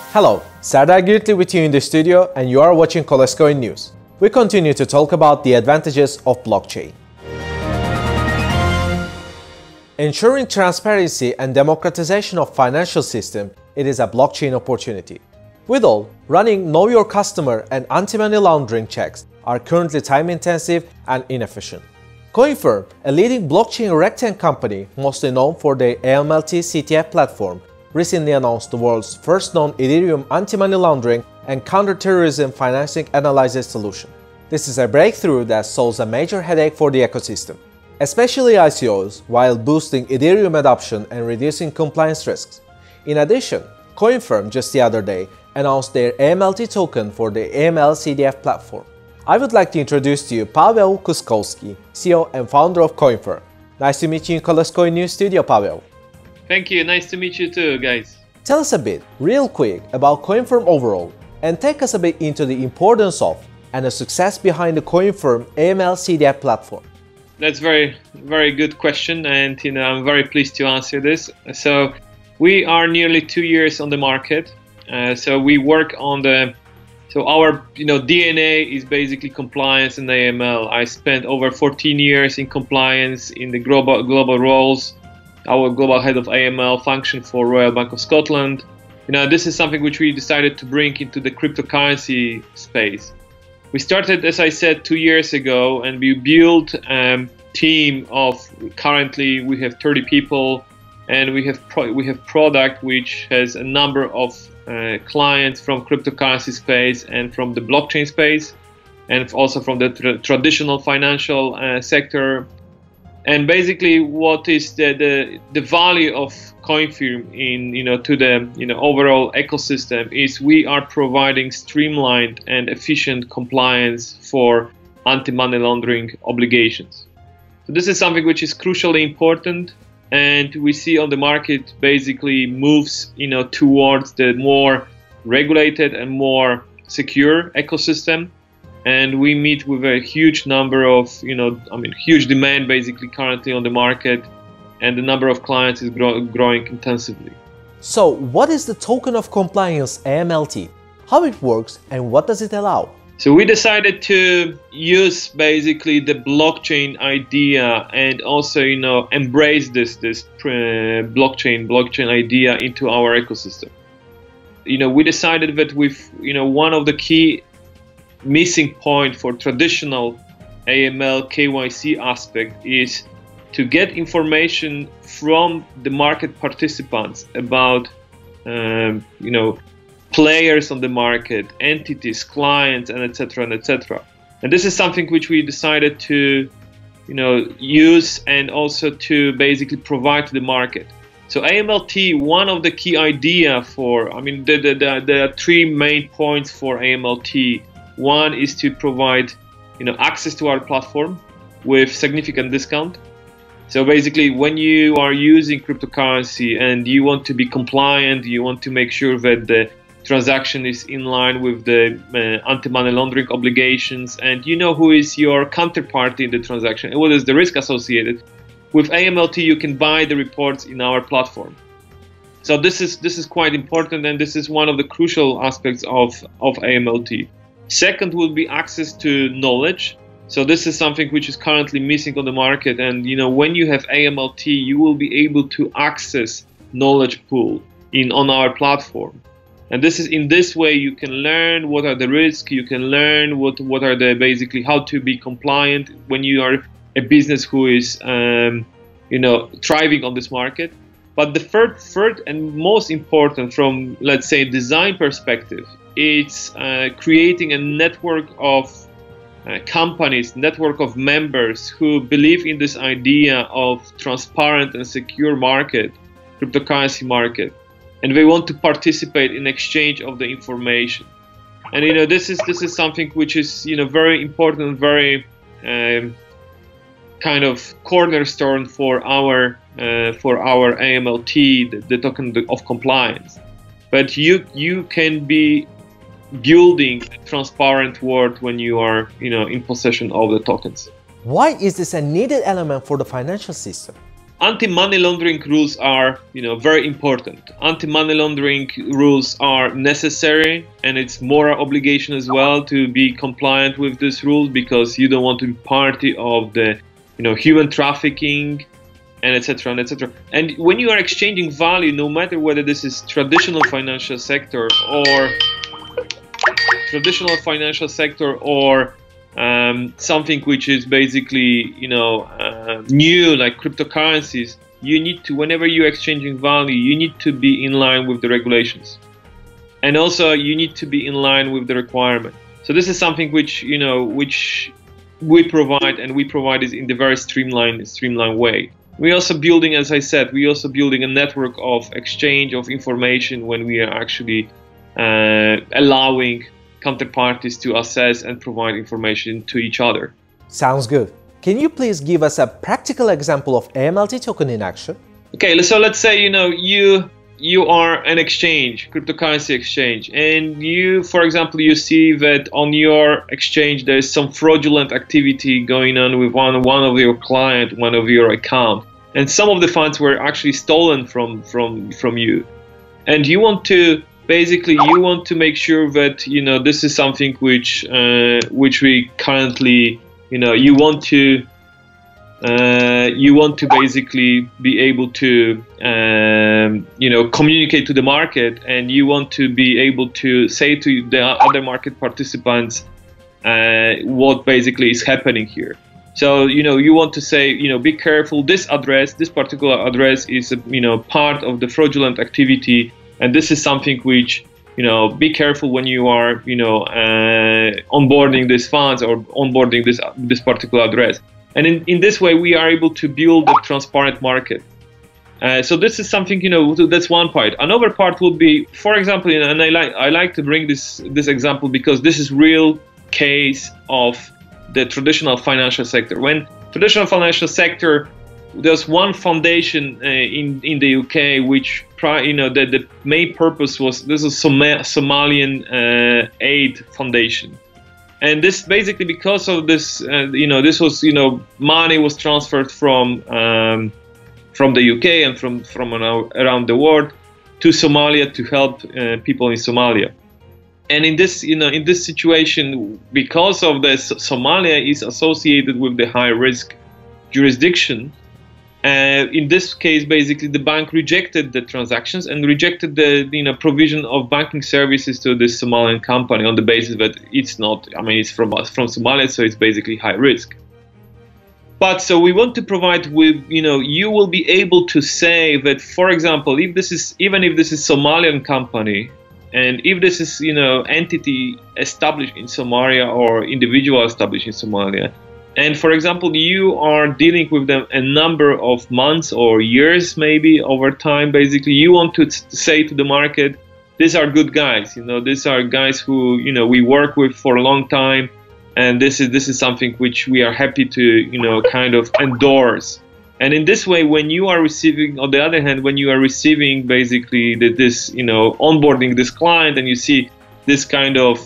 Hello, Serdar Giritli with you in the studio, and you are watching Kolescoin News. We continue to talk about the advantages of blockchain. Ensuring transparency and democratization of financial system, it is a blockchain opportunity. With all, running Know Your Customer and anti-money laundering checks are currently time-intensive and inefficient. CoinFirm, a leading blockchain RegTech company mostly known for their AMLT CTF platform, recently announced the world's first known Ethereum anti-money laundering and counter-terrorism financing analysis solution. This is a breakthrough that solves a major headache for the ecosystem, especially ICOs, while boosting Ethereum adoption and reducing compliance risks. In addition, CoinFirm just the other day announced their AMLT token for the AML CDF platform. I would like to introduce to you Paweł Kuskowski, CEO and founder of CoinFirm. Nice to meet you in Kolescoin News Studio, Paweł. Thank you, nice to meet you too, guys. Tell us a bit, real quick, about CoinFirm overall, and take us a bit into the importance of and the success behind the CoinFirm AML CDF platform. That's very good question, and I'm very pleased to answer this. So we are nearly 2 years on the market. So we work on our DNA is basically compliance and AML. I spent over 14 years in compliance in the global roles. Our global head of AML function for Royal Bank of Scotland. This is something which we decided to bring into the cryptocurrency space. We started, as I said, 2 years ago, and we built a team of, currently we have 30 people, and we have product which has a number of clients from cryptocurrency space and from the blockchain space, and also from the traditional financial sector. And basically, what is the value of CoinFirm to the overall ecosystem is we are providing streamlined and efficient compliance for anti-money laundering obligations. So this is something which is crucially important, and we see on the market basically moves towards the more regulated and more secure ecosystem. And we meet with a huge number of, huge demand basically currently on the market, and the number of clients is growing intensively. So what is the token of compliance AMLT? How it works and what does it allow? So we decided to use basically the blockchain idea and also, embrace this blockchain idea into our ecosystem. We decided that with, one of the key missing point for traditional AML KYC aspect is to get information from the market participants about players on the market, entities, clients, and etc. and etc. And this is something which we decided to use and also to basically provide to the market. So AMLT, one of the key idea for, there are three main points for AMLT. One is to provide, access to our platform with significant discount. So basically, when you are using cryptocurrency and you want to be compliant, you want to make sure that the transaction is in line with the anti-money laundering obligations, and you know who is your counterparty in the transaction and what is the risk associated. With AMLT, you can buy the reports in our platform. So this is quite important, and this is one of the crucial aspects of AMLT. Second will be access to knowledge. So this is something which is currently missing on the market, and when you have AMLT, you will be able to access knowledge pool on our platform. And this is in this way you can learn what are the risks, you can learn what are the basically how to be compliant when you are a business who is thriving on this market. But the third and most important from, let's say, design perspective, it's creating a network of companies, network of members who believe in this idea of transparent and secure market, cryptocurrency market, and they want to participate in exchange of the information. And this is something which is very important, very kind of cornerstone for our AMLT, the token of compliance. But you can be building a transparent world when you are in possession of the tokens. Why is this a needed element for the financial system? anti-money laundering rules are, very important. Anti-money laundering rules are necessary, and it's moral obligation as well to be compliant with these rules, because you don't want to be party of the, human trafficking, and etc. and etc. And when you are exchanging value, no matter whether this is traditional financial sector or something which is basically, new, like cryptocurrencies, you need to, whenever you're exchanging value, you need to be in line with the regulations, and also you need to be in line with the requirement. So this is something which, which we provide, and we provide it in the very streamlined way. We're also building, as I said, a network of exchange of information when we are actually allowing counterparties to assess and provide information to each other. Sounds good. Can you please give us a practical example of AMLT token in action? Okay, so let's say you are an exchange, cryptocurrency exchange, and you, for example, you see that on your exchange there is some fraudulent activity going on with one of your client, one of your account, and some of the funds were actually stolen from you, and you want to make sure that this is something which we currently you want to basically be able to communicate to the market, and you want to be able to say to the other market participants what basically is happening here. So you want to say, be careful, this particular address is part of the fraudulent activity, and this is something which, be careful when you are, onboarding these funds or onboarding this particular address. And in this way, we are able to build a transparent market. So this is something, that's one part. Another part would be, for example, and I like to bring this example because this is real case of the traditional financial sector. When traditional financial sector, there's one foundation in the UK which the main purpose was, this is Somalian Aid Foundation, and this basically because of this this was money was transferred from the UK and from around the world to Somalia to help people in Somalia. And in this in this situation, because of this, Somalia is associated with the high risk jurisdiction. In this case, basically, the bank rejected the transactions and rejected the provision of banking services to this Somalian company on the basis that it's not, it's from Somalia, so it's basically high risk. But so we want to provide with, you will be able to say that, for example, even if this is Somalian company, and if this is entity established in Somalia or individual established in Somalia, and for example, you are dealing with them a number of months or years, maybe over time, basically, you want to say to the market, these are good guys, these are guys who, we work with for a long time, and this is something which we are happy to, kind of endorse. And in this way, when you are receiving, on the other hand, when you are receiving basically this, onboarding this client, and you see this kind of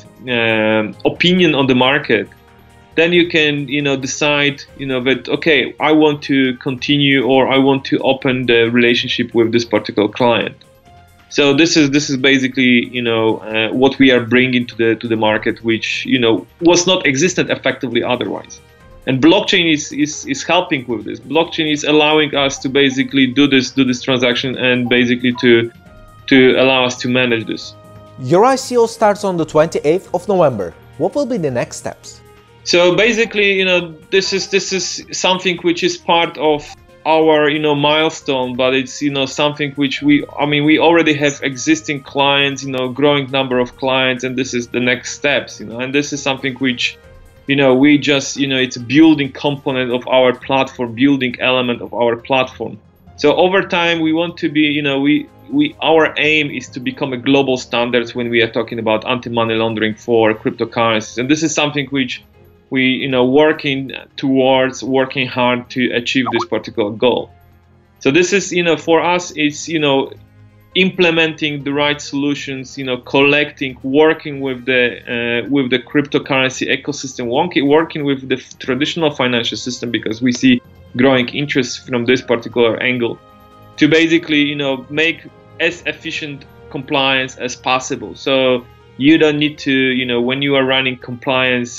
opinion on the market, then you can, decide, that, okay, I want to continue, or I want to open the relationship with this particular client. So this is basically, what we are bringing to the market, which, was not existent effectively otherwise. And blockchain is helping with this. Blockchain is allowing us to basically do this transaction, and basically to allow us to manage this. Your ICO starts on the 28th of November. What will be the next steps? So basically, this is something which is part of our, milestone, but it's, something which we already have existing clients, growing number of clients, and this is the next steps, and this is something which, we just, it's a building component of our platform, building element of our platform. So over time, we want to be, our aim is to become a global standard when we are talking about anti-money laundering for cryptocurrencies, and this is something which we working hard to achieve this particular goal. So this is, for us, it's, implementing the right solutions, collecting, working with the cryptocurrency ecosystem, working with the traditional financial system, because we see growing interest from this particular angle to basically make as efficient compliance as possible. So you don't need to, when you are running compliance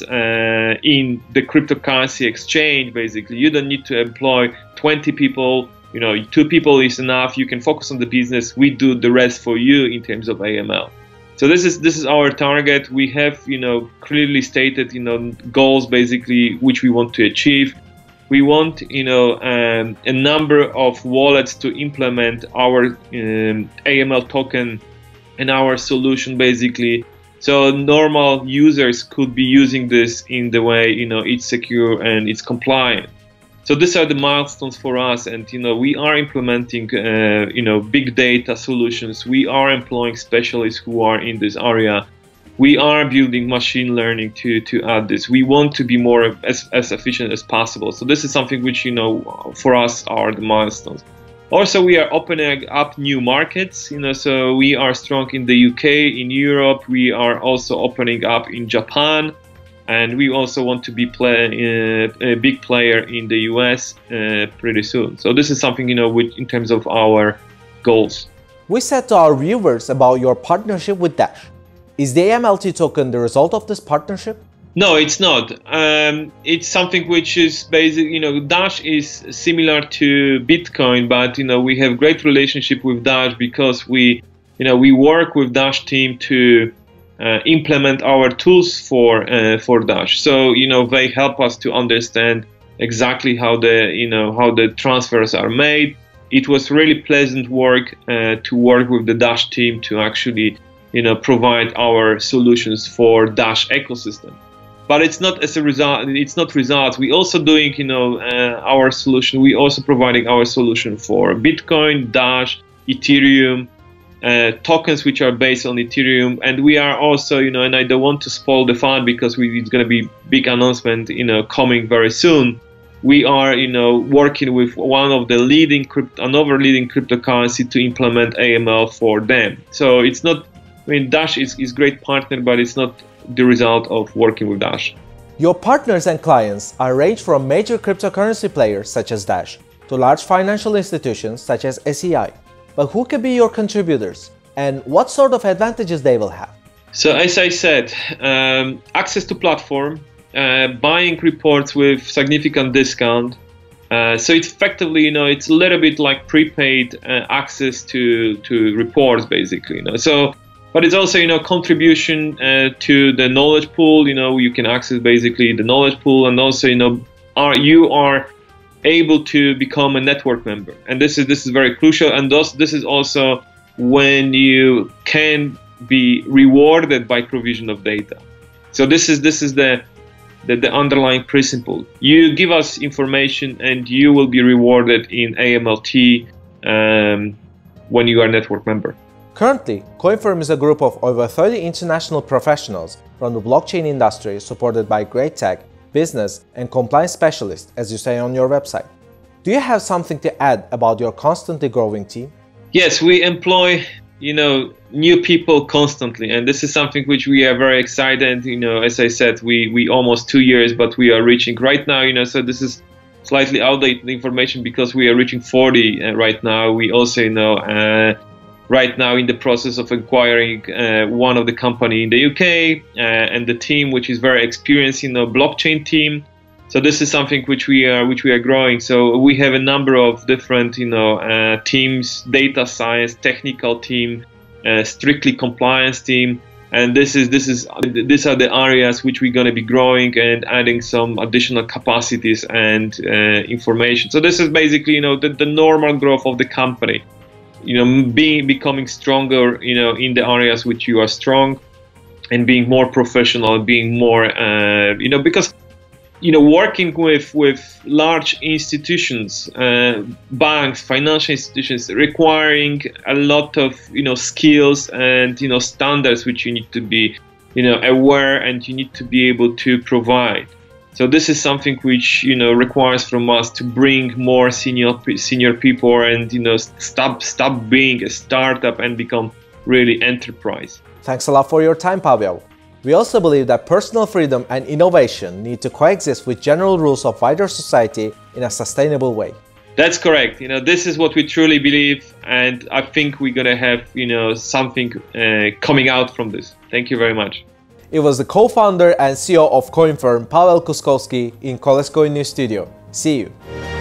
in the cryptocurrency exchange, basically, you don't need to employ 20 people. 2 people is enough. You can focus on the business. We do the rest for you in terms of AML. So this is our target. We have, clearly stated, goals basically which we want to achieve. We want, a number of wallets to implement our AML token and our solution basically, so normal users could be using this in the way it's secure and it's compliant. So these are the milestones for us, and we are implementing big data solutions. We are employing specialists who are in this area. We are building machine learning to add this. We want to be more as efficient as possible. So this is something which for us are the milestones. Also, we are opening up new markets, so we are strong in the UK, in Europe. We are also opening up in Japan, and we also want to be a big player in the US pretty soon. So this is something, in terms of our goals. We said to our viewers about your partnership with Dash. Is the AMLT token the result of this partnership? No, it's not. It's something which is basic. Dash is similar to Bitcoin, but we have great relationship with Dash because we work with Dash team to implement our tools for Dash. So they help us to understand exactly how the transfers are made. It was really pleasant work to work with the Dash team to actually provide our solutions for Dash ecosystem. But it's not as a result. It's not results. We also doing, our solution. We also providing our solution for Bitcoin, Dash, Ethereum, tokens which are based on Ethereum, and we are also, and I don't want to spoil the fun because it's going to be big announcement, coming very soon. We are, working with one of the another leading cryptocurrency to implement AML for them. So it's not. Dash is great partner, but it's not the result of working with Dash. Your partners and clients are ranged from major cryptocurrency players such as Dash to large financial institutions such as SEI. But who can be your contributors and what sort of advantages they will have? So as I said, access to platform, buying reports with significant discount. So it's effectively, it's a little bit like prepaid access to reports basically. But it's also, contribution to the knowledge pool. You can access basically the knowledge pool, and also, you are able to become a network member, and this is very crucial. And this is also when you can be rewarded by provision of data. So this is the underlying principle. You give us information, and you will be rewarded in AMLT when you are a network member. Currently, CoinFirm is a group of over 30 international professionals from the blockchain industry supported by great tech, business, and compliance specialists, as you say on your website. Do you have something to add about your constantly growing team? Yes, we employ, new people constantly, and this is something which we are very excited. As I said, we almost 2 years, but we are reaching right now, so this is slightly outdated information because we are reaching 40 right now. We also, right now in the process of acquiring one of the company in the UK and the team which is very experienced blockchain team. So this is something which we are growing. So we have a number of different teams: data science, technical team, strictly compliance team, and these are the areas which we're going to be growing and adding some additional capacities and information. So this is basically the normal growth of the company. Becoming stronger, in the areas which you are strong, and being more professional, being more, because, working with large institutions, banks, financial institutions, requiring a lot of, skills and, standards which you need to be, aware, and you need to be able to provide. So this is something which requires from us to bring more senior people, and stop being a startup and become really enterprise. Thanks a lot for your time, Pavel. We also believe that personal freedom and innovation need to coexist with general rules of wider society in a sustainable way. That's correct. This is what we truly believe, and I think we're gonna have, something coming out from this. Thank you very much. It was the co-founder and CEO of CoinFirm, Paweł Kuskowski, in Kolesko in New Studio. See you.